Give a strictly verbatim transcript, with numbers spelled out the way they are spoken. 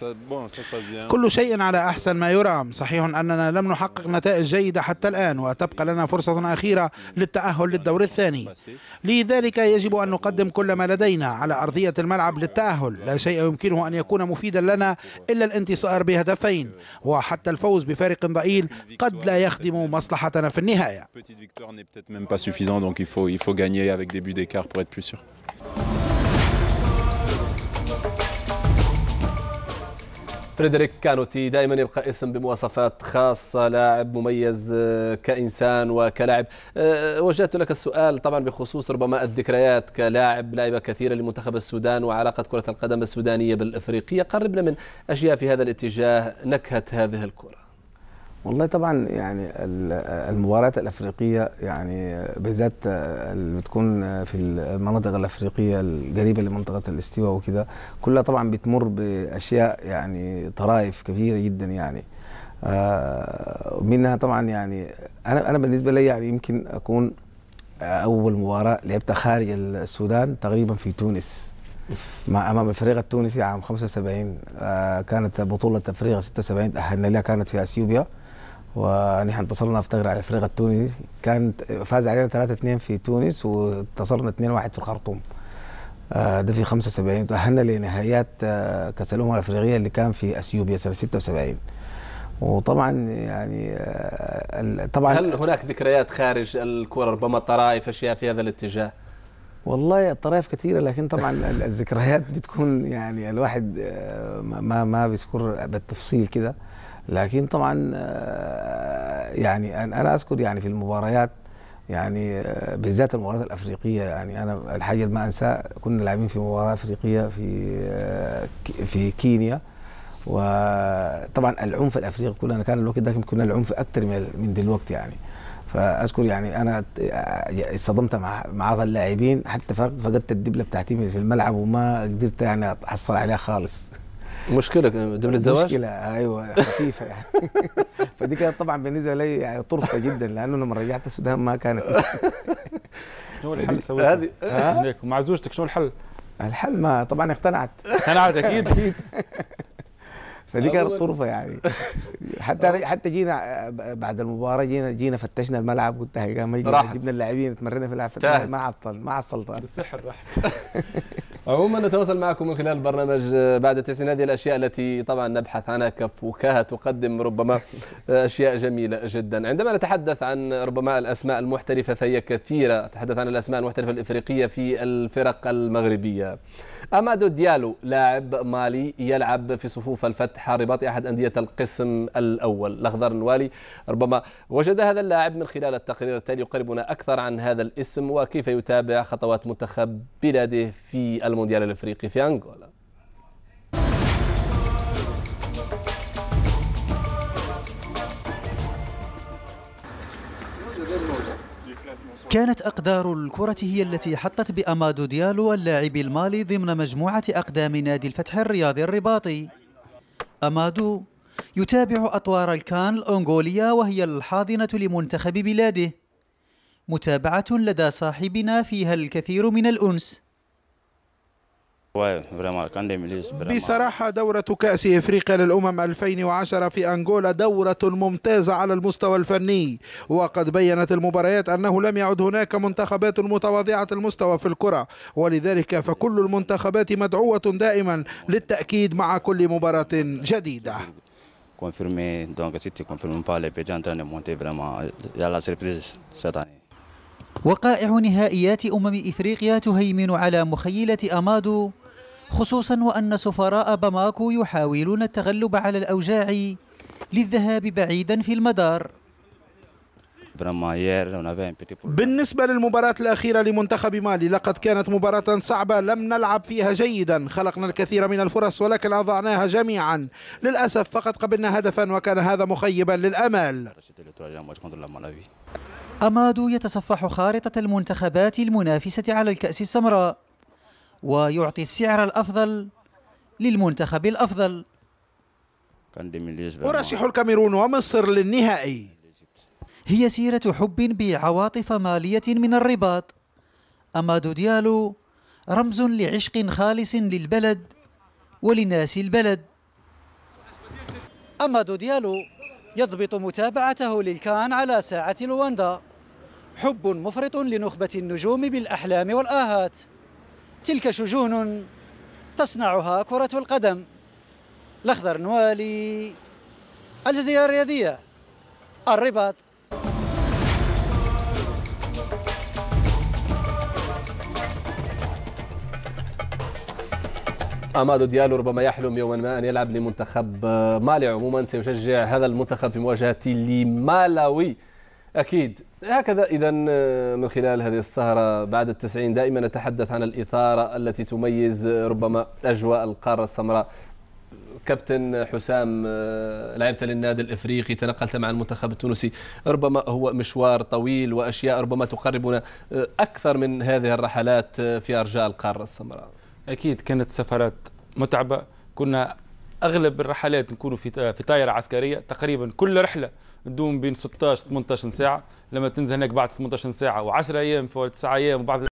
كل شيء على أحسن ما يرام. صحيح أننا لم نحقق نتائج جيدة حتى الآن، وتبقى لنا فرصة أخيرة للتأهل للدور الثاني. لذلك يجب أن نقدم كل ما لدينا على أرضية الملعب للتأهل. لا شيء يمكنه أن يكون مفيدا لنا إلا الانتصار بهدفين، وحتى الفوز بفارق ضئيل قد لا يخدم مصلحتنا في النهاية. فريدريك كانوتي دائما يبقى اسم بمواصفات خاصة، لاعب مميز كإنسان وكلاعب. وجهت لك السؤال طبعا بخصوص ربما الذكريات كلاعب، لعب كثيرا لمنتخب السودان وعلاقة كرة القدم السودانية بالإفريقية. قربنا من أشياء في هذا الاتجاه، نكهة هذه الكرة. والله طبعا يعني المباريات الافريقيه يعني بالذات اللي بتكون في المناطق الافريقيه القريبه لمنطقه الاستواء وكده، كلها طبعا بتمر باشياء يعني طرائف كثيره جدا يعني. آه منها طبعا يعني انا انا بالنسبه لي يعني يمكن اكون اول مباراه لعبتها خارج السودان تقريبا في تونس مع امام الفريق التونسي عام خمسة وسبعين. آه كانت بطوله افريقيا ستة وسبعين تاهلنا لها، كانت في اثيوبيا، ونحن انتصرنا افتقر على الفريق التونسي. كانت فاز علينا ثلاثة اثنين في تونس، وانتصرنا اثنين واحد في الخرطوم. آه ده في خمسة وسبعين. تأهلنا لنهائيات آه كأس الأمم الأفريقية اللي كان في اثيوبيا سنة ستة وسبعين. وطبعا يعني آه طبعا هل هناك ذكريات خارج الكرة، ربما طرائف اشياء في هذا الاتجاه؟ والله الطرائف كثيرة، لكن طبعا الذكريات بتكون يعني الواحد ما ما بيذكر بالتفصيل كده. لكن طبعا يعني انا اذكر يعني في المباريات يعني بالذات المباريات الافريقيه، يعني انا الحاجه اللي ما انساها كنا لاعبين في مباراه افريقيه في في كينيا، وطبعا العنف الافريقي كلنا كان الوقت ده كنا العنف اكثر من من دلوقتي يعني. فاذكر يعني انا اصطدمت مع مع اللاعبين، حتى فقدت الدبله بتاعتي في الملعب وما قدرت يعني احصل عليها خالص. مشكلة دبل الزواج؟ مشكلة ايوه خفيفة يعني. فدي كانت طبعا بالنسبة لي يعني طرفة جدا، لأنه لما رجعت السودان ما كانت. شنو الحل سويته؟ هذه مع زوجتك شنو الحل؟ الحل ما طبعا اقتنعت. اقتنعت أكيد. أكيد. فدي كانت طرفة يعني. حتى حتى جينا بعد المباراة جينا جينا فتشنا الملعب، قلت جبنا اللاعبين تمرنا في الملعب، ما عطل ما عصلت بالسحر رحت. عموما نتواصل معكم من خلال البرنامج بعد التسعين. هذه الاشياء التي طبعا نبحث عنها كفكاهه تقدم ربما اشياء جميله جدا. عندما نتحدث عن ربما الاسماء المحترفه فهي كثيره، نتحدث عن الاسماء المحترفه الافريقيه في الفرق المغربيه. امادو ديالو لاعب مالي يلعب في صفوف الفتح الرباطي احد انديه القسم الاول الاخضر النوالي. ربما وجد هذا اللاعب من خلال التقرير التالي يقربنا اكثر عن هذا الاسم وكيف يتابع خطوات منتخب بلاده في المونديال الافريقي في انغولا. كانت أقدار الكرة هي التي حطت بأمادو ديالو اللاعب المالي ضمن مجموعة أقدام نادي الفتح الرياضي الرباطي. أمادو يتابع أطوار الكان الأنغولية وهي الحاضنة لمنتخب بلاده، متابعة لدى صاحبنا فيها الكثير من الأنس. بصراحة دورة كأس إفريقيا للأمم ألفين وعشرة في أنغولا دورة ممتازة على المستوى الفني، وقد بيّنت المباريات أنه لم يعد هناك منتخبات متواضعة المستوى في الكرة، ولذلك فكل المنتخبات مدعوة دائما للتأكيد مع كل مباراة جديدة. وقائع نهائيات أمم إفريقيا تهيمن على مخيلة أمادو، خصوصا وأن سفراء باماكو يحاولون التغلب على الأوجاع للذهاب بعيدا في المدار. بالنسبة للمباراة الأخيرة لمنتخب مالي لقد كانت مباراة صعبة، لم نلعب فيها جيدا، خلقنا الكثير من الفرص ولكن أضعناها جميعا. للأسف فقد قبلنا هدفا وكان هذا مخيبا للأمال. أمادو يتصفح خارطة المنتخبات المنافسة على الكأس السمراء ويعطي السعر الأفضل للمنتخب الأفضل. أرشح الكاميرون ومصر للنهائي. هي سيرة حب بعواطف مالية من الرباط. أمادو ديالو رمز لعشق خالص للبلد ولناس البلد. أمادو ديالو يضبط متابعته للكان على ساعة لواندا. حب مفرط لنخبة النجوم بالأحلام والآهات. تلك شجون تصنعها كرة القدم. الأخضر نوالي، الجزيرة الرياضية، الرباط. أمادو ديالو ربما يحلم يوما ما أن يلعب لمنتخب مالي. عموما سيشجع هذا المنتخب في مواجهة لمالاوي أكيد. هكذا إذا من خلال هذه السهرة بعد التسعين دائما نتحدث عن الإثارة التي تميز ربما أجواء القارة السمراء. كابتن حسام، لعبت للنادي الإفريقي، تنقلت مع المنتخب التونسي، ربما هو مشوار طويل وأشياء ربما تقربنا أكثر من هذه الرحلات في أرجاء القارة السمراء. أكيد كانت سفرات متعبة. كنا أغلب الرحلات نكونوا في في طائرة عسكرية، تقريبا كل رحلة ندوم بين ستة عشر ثمانية عشر ساعة. لما تنزل هناك بعد ثمانية عشر ساعة وعشرة أيام في تسعة أيام وبعد